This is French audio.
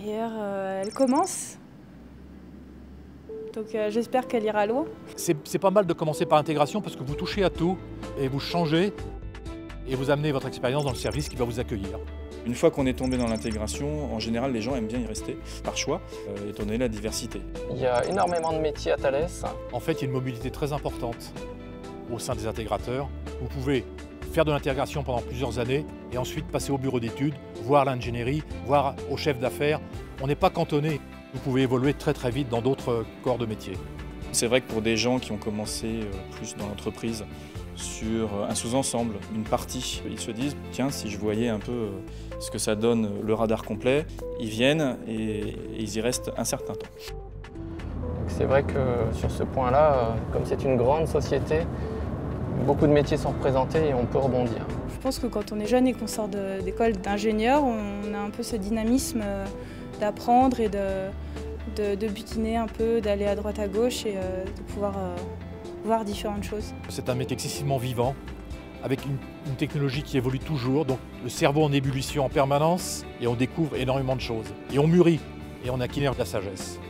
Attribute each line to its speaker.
Speaker 1: carrière, elle commence. Donc j'espère qu'elle ira loin.
Speaker 2: C'est pas mal de commencer par l'intégration parce que vous touchez à tout et vous changez et vous amenez votre expérience dans le service qui va vous accueillir.
Speaker 3: Une fois qu'on est tombé dans l'intégration, en général, les gens aiment bien y rester, par choix, étant donné la diversité.
Speaker 4: Il y a énormément de métiers à Thalès.
Speaker 2: En fait, il y a une mobilité très importante au sein des intégrateurs. Vous pouvez faire de l'intégration pendant plusieurs années et ensuite passer au bureau d'études, voir l'ingénierie, voir au chef d'affaires. On n'est pas cantonné. Vous pouvez évoluer très très vite dans d'autres corps de métier.
Speaker 3: C'est vrai que pour des gens qui ont commencé plus dans l'entreprise sur un sous-ensemble, une partie, ils se disent « tiens, si je voyais un peu ce que ça donne le radar complet », ils viennent et ils y restent un certain temps.
Speaker 4: C'est vrai que sur ce point-là, comme c'est une grande société, beaucoup de métiers sont représentés et on peut rebondir.
Speaker 1: Je pense que quand on est jeune et qu'on sort d'école d'ingénieur, on a un peu ce dynamisme d'apprendre et de butiner un peu, d'aller à droite à gauche et de pouvoir voir différentes choses.
Speaker 2: C'est un métier excessivement vivant, avec une technologie qui évolue toujours, donc le cerveau en ébullition en permanence et on découvre énormément de choses. Et on mûrit et on acquiert de la sagesse.